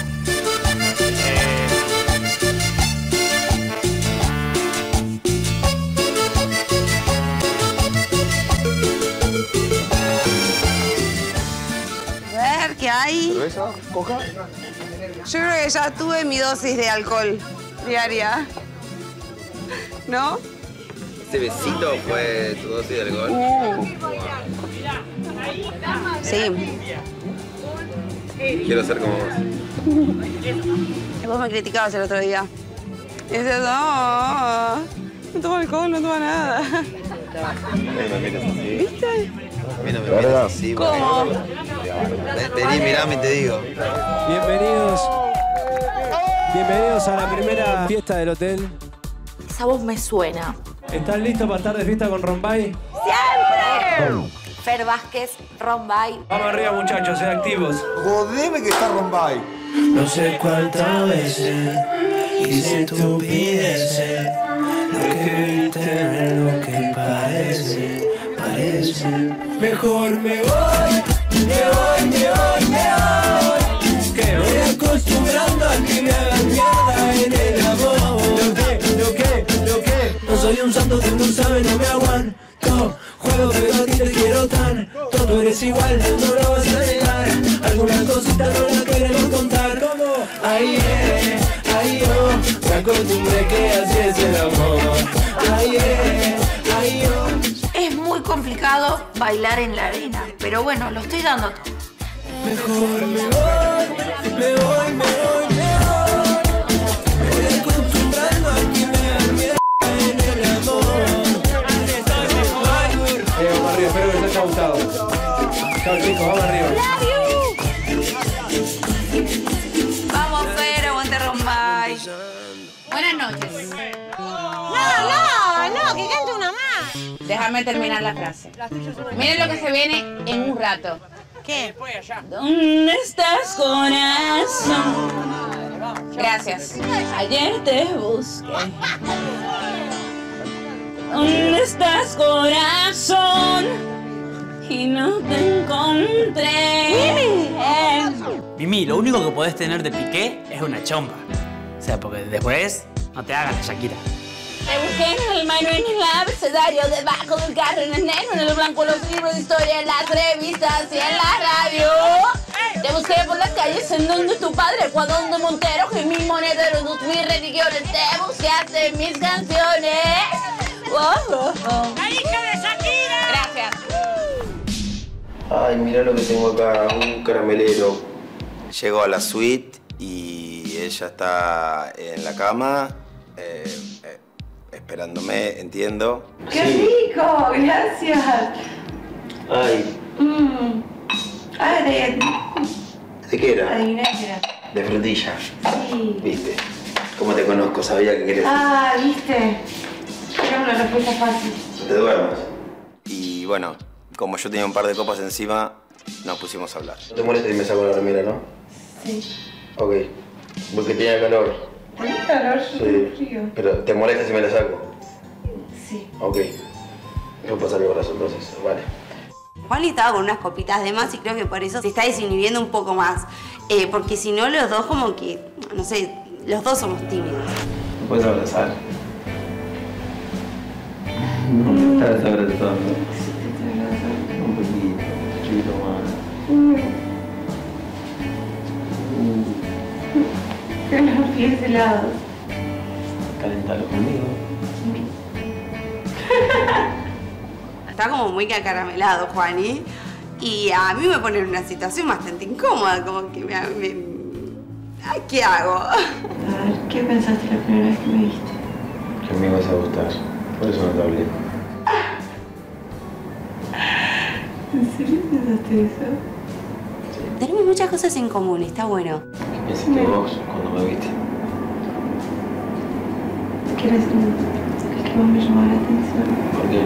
A ver, ¿qué hay? ¿Cerveza? ¿Coca? Yo creo que ya tuve mi dosis de alcohol diaria. ¿No? ¿Ese besito fue tu dosis de alcohol? Sí. Quiero ser como vos. Vos me criticabas el otro día. Y decías, no, no tomo alcohol, no tomo nada. ¿Viste? A mí no me miras así. ¿Cómo? Vení, mirame y te digo. Bienvenidos a la primera fiesta del hotel. Esa voz me suena. ¿Están listos para estar de fiesta con Rombay? ¡Siempre! Fer Vázquez, Rombay. Vamos arriba, muchachos, sean activos. Jodeme que está Rombay. No sé cuántas veces hice estupideces. Lo que viste no es lo que parece. Mejor me voy. Que voy acostumbrando a que me hagan mierda en el amor. Lo que. No soy un santo, tú no sabes, no me aguanto. Juego, pero a ti te quiero tanto. Tú eres igual, no lo vas a negar. Algunas cositas no las queremos contar. Ay, yo me acostumbré que así es el amor. Ay, yo. Es muy complicado bailar en la arena, pero bueno, lo estoy dando todo. Mejor me voy. Me voy acostumbrando a que me hagan mierda en el amor. Vamos arriba, espero que les haya gustado. Chao chicos, vamos arriba. Vamos, Fer, aguante Rombay. Buenas noches. No, que cante una más. Déjame terminar la frase. Miren lo que se viene en un rato. ¿Qué? ¿Dónde estás, corazón? Gracias. Ayer te busqué. ¿Dónde estás, corazón? Y no te encontré. Mimi, lo único que podés tener de Piqué es una chompa. O sea, porque después no te hagas la Shakira. Te busqué en el mano, en el abecedario, debajo del carro, en el negro, en el blanco, los libros de historia, en las revistas y en la radio. Te busqué por las calles en donde tu padre, Juan de Montero, y mi monedero, en mis religiones. Te buscaste en mis canciones. ¡La hija de Shakira! Gracias. Ay, mirá lo que tengo acá, un caramelero. Llego a la suite y ella está en la cama, esperándome, entiendo. ¡Qué rico! Gracias. Ay, ¿de qué era? Adiviné qué era. De frutilla. Sí. ¿Viste? ¿Cómo te conozco? Sabía que querías. Ah, ¿viste? Era una respuesta fácil. No te duermas. Y bueno, como yo tenía un par de copas encima, nos pusimos a hablar. No te molesta si me saco la remera, ¿no? Sí. Ok. Porque tenía calor. ¿Tenés calor? Yo tengo frío. Pero ¿te molesta si me la saco? Sí. Ok. Yo paso mi brazo entonces. Vale. Juan estaba con unas copitas de más y creo que por eso se está desinhibiendo un poco más. Porque si no, los dos como que, no sé, los dos somos tímidos. ¿Me puedes abrazar? No, me estás abrazando. Sí, te estoy abrazando. Un poquito más. Con los pies helados. Calentalo conmigo. Está como muy acaramelado, Juani. Y a mí me pone en una situación bastante incómoda, como que Ay, ¿qué hago? A ver, ¿qué pensaste la primera vez que me viste? Que me ibas a gustar. Por eso no te hablé. ¿En serio pensaste eso? tenemos muchas cosas en común, está bueno. ¿Qué pensaste vos cuando me viste? Que eres el que más me llamaba la atención. ¿Por qué?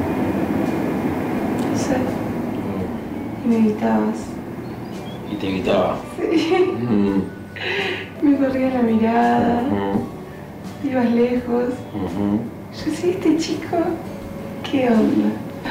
No sé. Y me gritabas. ¿Y te gritaba? Sí. Me corría la mirada. Ibas lejos. Yo sí, este chico, ¿qué onda?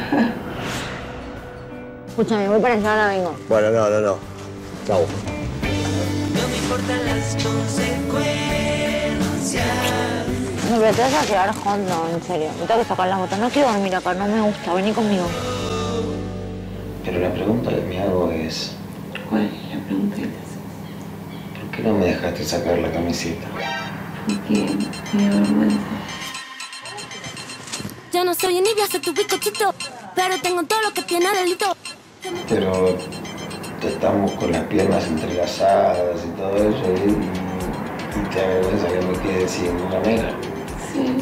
Escúchame, voy para allá, ahora vengo. Bueno, no. Chau. No me importan las consecuencias. No, pero te vas a quedar hondo, en serio. Me tengo que sacar las botas. No quiero dormir acá, no me gusta. Vení conmigo. Pero la pregunta que me hago es... ¿Cuál es la pregunta que te haces? ¿Por qué no me dejaste sacar la camiseta? Porque me da vergüenza. Yo no soy envidia, soy tu bizcochito, pero tengo todo lo que tiene delito. Pero estamos con las piernas entrelazadas y todo eso y te avergüenza que me quede sin remera. Sí.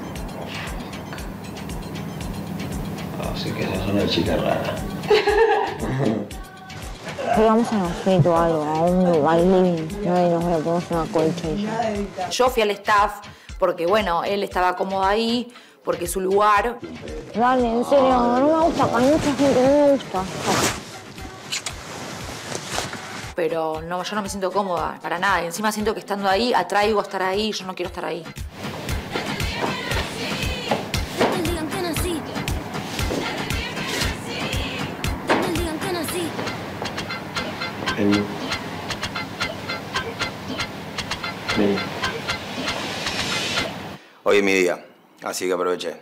Así que esa es una chica rara. Vamos a la suite o algo, a un living. No, y nos ponemos una colcha y ya. Yo fui al staff porque, bueno, él estaba cómodo ahí, porque es su lugar. Dale, en serio, no me gusta, hay mucha gente, no me gusta. Pero no, yo no me siento cómoda, para nada. Y encima siento que estando ahí, atraigo a estar ahí, yo no quiero estar ahí. Me digan que nací. Me digan que nací. Vení. Vení. Hoy es mi día, así que aproveché.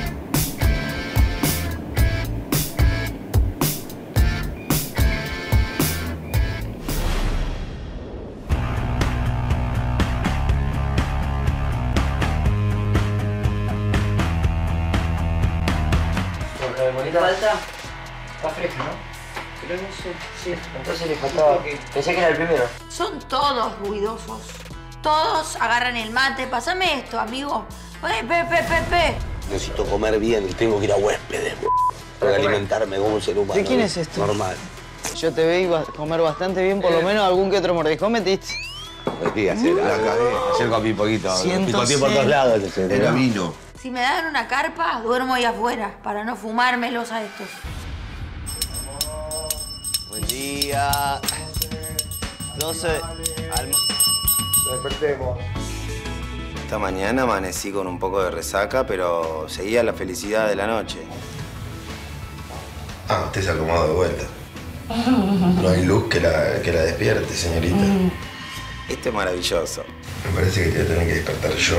Falta. Está fresco, ¿no? Pero no sé. Sí, entonces le faltaba. Pensé que era el primero. Son todos ruidosos. Todos agarran el mate. Pásame esto, amigo. Pe. Necesito comer bien y tengo que ir a huéspedes. Tengo que alimentarme como un ser humano. ¿De quién es esto? Normal. Yo te veí comer bastante bien, por lo menos algún que otro mordiscón metiste. Sí, ayer comí un poquito. Picoteé por todos lados. Era vino. Si me dan una carpa, duermo ahí afuera para no fumármelos a estos. Buen día. 12. Despertemos. Esta mañana amanecí con un poco de resaca, pero seguía la felicidad de la noche. Ah, usted se acomodó de vuelta. No hay luz que la despierte, señorita. Esto es maravilloso. Me parece que te voy a tener que despertar yo.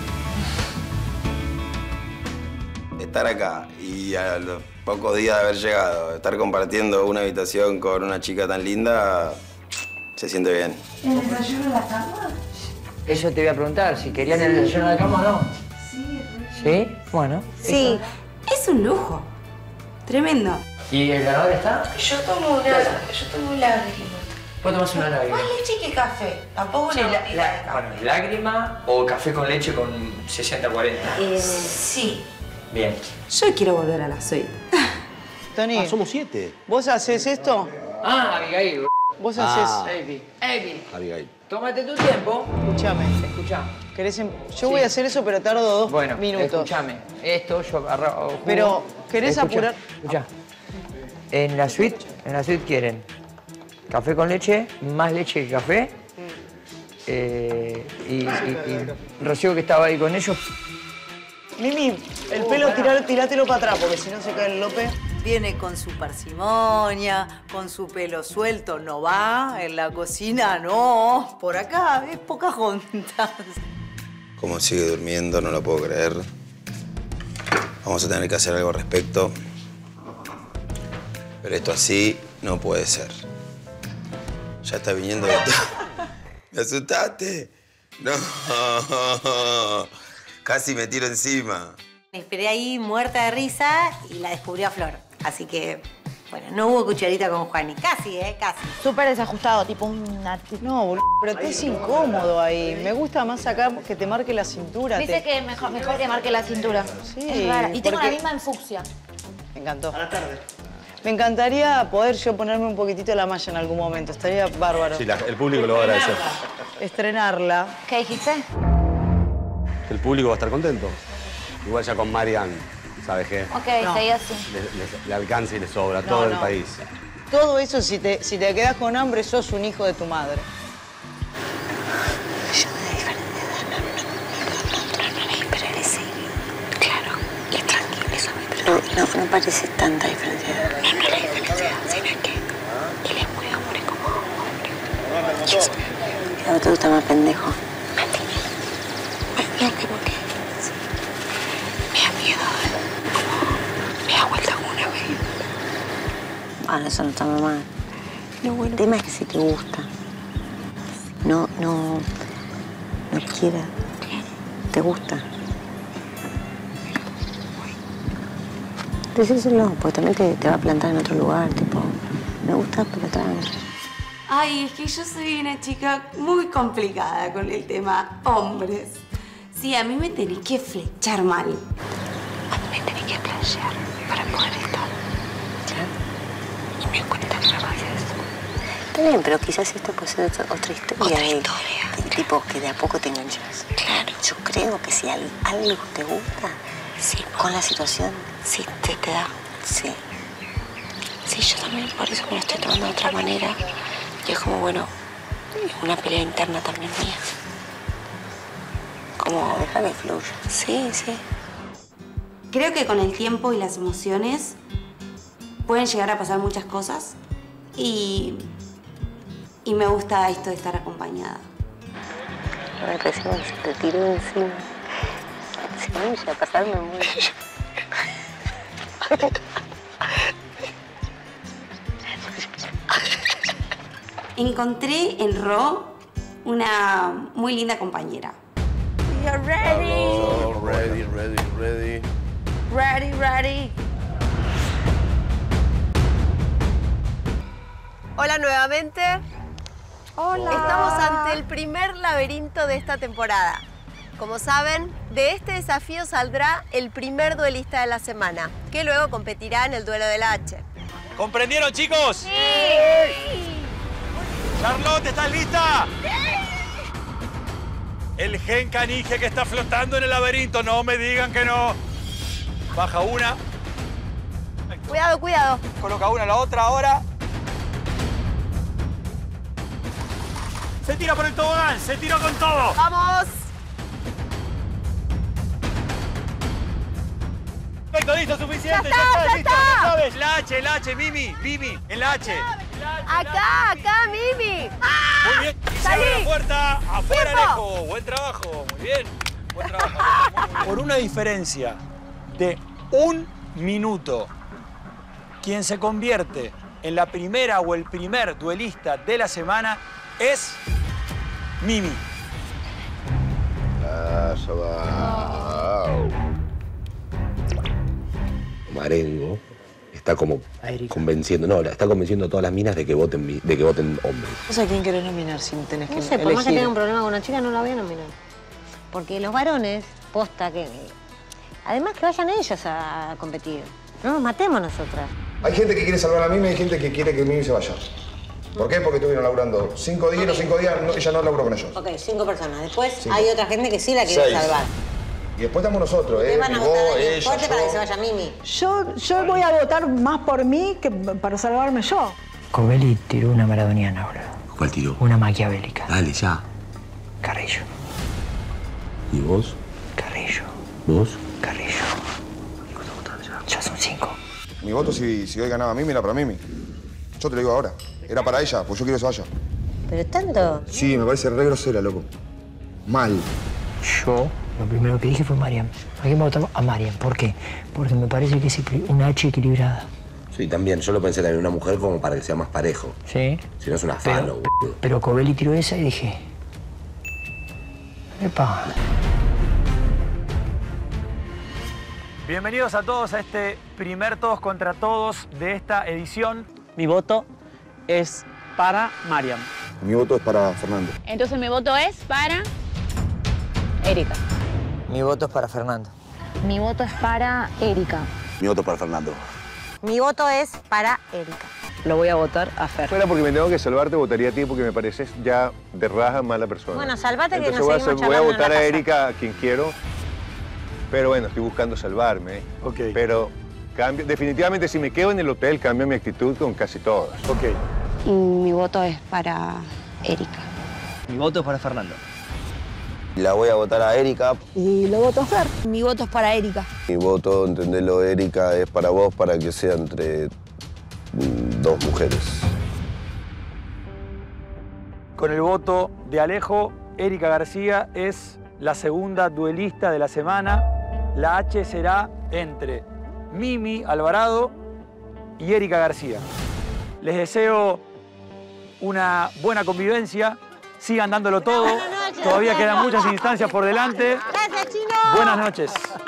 Estar acá y a los pocos días de haber llegado, estar compartiendo una habitación con una chica tan linda, se siente bien. ¿El desayuno en la cama? Eso te voy a preguntar, si querían el desayuno de la cama o no. Sí. ¿Sí? Bueno. Sí, es un lujo. Tremendo. ¿Y el ganador está? Yo tomo un lágrima. Vos tomás una lágrima. Más leche que café. Tampoco Sí, una botella de café. bueno, lágrima o café con leche con 60-40. Sí. Bien. Yo quiero volver a la suite. Tony. Somos 7. ¿Vos haces esto? Ah, Abigail. Vos haces... Abby. Abigail. Tómate tu tiempo. Escuchame. Escuchá. Yo voy a hacer eso, pero tardo 2 minutos. Escuchame. Esto yo agarro jugo. Pero, ¿querés apurar? Escuchá. En la suite quieren café con leche, más leche que café. Y Rocío, que estaba ahí con ellos. Mimi, el pelo tirátelo para atrás, porque si no se cae el López. Viene con su parsimonia, con su pelo suelto, no va. En la cocina, no. Por acá, es Pocahontas. Como sigue durmiendo, no lo puedo creer. Vamos a tener que hacer algo al respecto. Pero esto así no puede ser. Ya está viniendo de todo. ¡Me asustaste! ¡No! Casi me tiro encima. Me esperé ahí muerta de risa y la descubrió a Flor. Así que, bueno, no hubo cucharita con Juani. Casi, casi. Súper desajustado, tipo una... No, boludo, pero te es incómodo ahí. Me gusta más acá que te marque la cintura. Dice que mejor que marque la cintura. Sí. Es rara. Y tengo porque- la misma en fucsia. Me encantó. A la tarde. Me encantaría poder yo ponerme un poquitito la malla en algún momento. Estaría bárbaro. Sí, el público lo va a agradecer. Estrenarla. ¿Qué dijiste? El público va a estar contento. Igual ya con Marian, ¿sabes qué? Ok, seguí así. Le alcanza y le sobra a todo el país. Todo eso, si te quedas con hambre, sos un hijo de tu madre. Yo de diferente edad, no es hiperagradecible. Claro, y tranquilo, eso no parece tanta diferencia de edad. No es la diferencia de edad, sino que él es muy hombre como hombre. Dios mío. ¿A vos te gusta más pendejo? No, como que me da miedo, como me da vuelta una vez. Ah, eso no está mal. No, el tema es que si te gusta, no quiera, te gusta. Decírselo, porque también te va a plantar en otro lugar, tipo, me gusta, pero tranqui. Ay, es que yo soy una chica muy complicada con el tema hombres. Sí, a mí me tenés que flechar mal. A mí me tenés que flashear para poder estar. ¿Ya? Y me cuenta que me pasa eso. Está bien, pero quizás esto puede ser otra historia. Otra historia. De tipo que de a poco te enganchas. Claro. Yo creo que si algo te gusta, sí, con la situación, sí, te da. Sí. Sí, yo también por eso me lo estoy tomando de otra manera. Y es como, bueno, una pelea interna también mía. Como dejar que fluya. Sí, sí. Creo que con el tiempo y las emociones pueden llegar a pasar muchas cosas y me gusta esto de estar acompañada. Ahora recién se te tiró encima. Se me iba a pasarme muy. Encontré en Ro una muy linda compañera. You're ready. Oh, ready. Ready. Hola nuevamente. Hola. Estamos ante el primer laberinto de esta temporada. Como saben, de este desafío saldrá el primer duelista de la semana, que luego competirá en el duelo de la H. ¿Comprendieron, chicos? ¡Sí! Charlotte, ¿estás lista? El gen canije que está flotando en el laberinto, no me digan que no. Baja una. Cuidado, cuidado. Coloca una a la otra ahora. Se tira por el tobogán, se tiró con todo. ¡Vamos! Perfecto, listo, suficiente. Ya está, listo, está. ¿no sabes? La H, Mimi, en la H. Acá, Mimi. Muy bien. Y se abre la puerta. Afuera, Alejo. Buen trabajo. Muy bien. Buen trabajo. Por una diferencia de 1 minuto, quien se convierte en la primera o el primer duelista de la semana es Mimi. Ya va. Marengo está como convenciendo, está convenciendo a todas las minas de que voten hombres. ¿Vos a quién querés nominar si tenés que elegir? No sé, por más que tenga un problema con una chica, no la voy a nominar. Porque los varones, posta que... Además que vayan ellos a competir. No nos matemos nosotras. Hay gente que quiere salvar a Mimi y hay gente que quiere que Mimi se vaya. ¿Por qué? Porque estuvieron laburando 5 días, los 5 días ella no laburó con ellos. Ok, 5 personas. Después 5. hay otra gente que sí la quiere 6. salvar. Y después estamos nosotros, Ustedes van a vos, votar a alguien ella, fuerte para que se yo. vaya Mimi. Yo voy a votar más por mí que para salvarme yo. Covelli tiró una maradoniana ahora. ¿Cuál tiró? Una maquiavélica. Dale, ya. Carrillo. ¿Y vos? Carrillo. ¿Vos? Carrillo. Ya son 5. Mi voto, si hoy ganaba Mimi, era para Mimi. Yo te lo digo ahora. Era para ella, pues yo quiero que se vaya. ¿Pero tanto? Sí, me parece re grosera, loco. Mal. Yo, lo primero que dije fue Mariam. ¿A quién votar? A Mariam. ¿Por qué? Porque me parece que es una H equilibrada. Sí, también. Yo lo pensé también una mujer como para que sea más parejo. Sí. Si no es una falo, boludo. Pero Covelli tiró esa y dije... ¡Epa! Bienvenidos a todos a este primer Todos contra Todos de esta edición. Mi voto es para Mariam. Mi voto es para Fernando. Entonces mi voto es para Erika. Mi voto es para Fernando. Mi voto es para Erika. Mi voto para Fernando. Mi voto es para Erika. Lo voy a votar a Fer. Fuera porque me tengo que salvar, te votaría a ti porque me pareces ya de raja mala persona. Bueno, salvate que entonces nos seguimos voy a charlando en votar la a casa. Erika, a quien quiero. Pero bueno, estoy buscando salvarme. Ok. Pero definitivamente si me quedo en el hotel cambio mi actitud con casi todos. Ok. Mi voto es para Erika. Mi voto es para Fernando. La voy a votar a Erika. Y lo voto a Fer. Mi voto es para Erika. Mi voto, entendelo, Erika, es para vos, para que sea entre dos mujeres. Con el voto de Alejo, Erika García es la segunda duelista de la semana. La H será entre Mimi Alvarado y Erika García. Les deseo una buena convivencia. Sigan dándolo todo. Todavía quedan muchas instancias por delante. Gracias, Chino. Buenas noches.